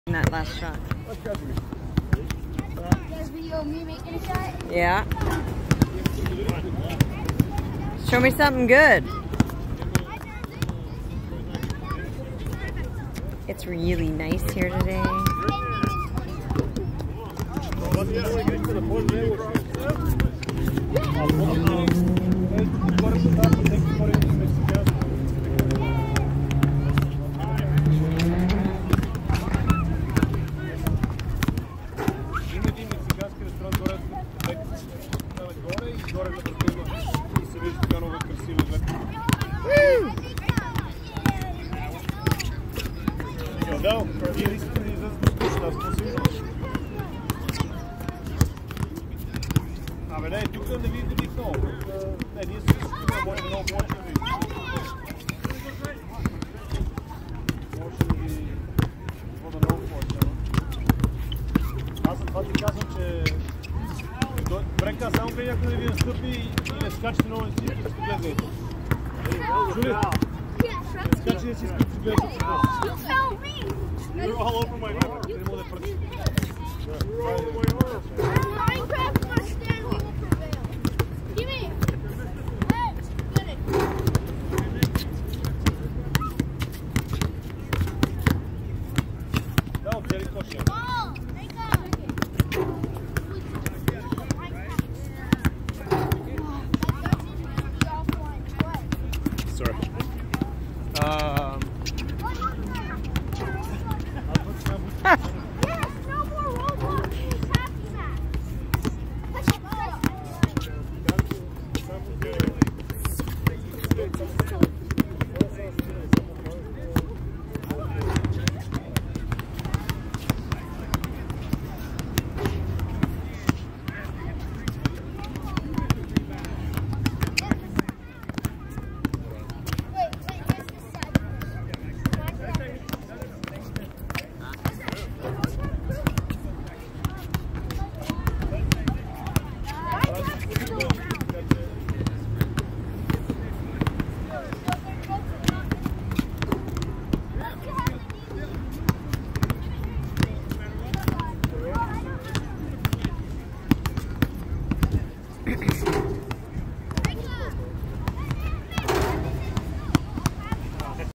in that last shot. There's video of me making a shot. Yeah. Show me something good. It's really nice here today. You're all over my arm. Minecraft must stand will prevail. Give me. Let's get it. No, very cautious.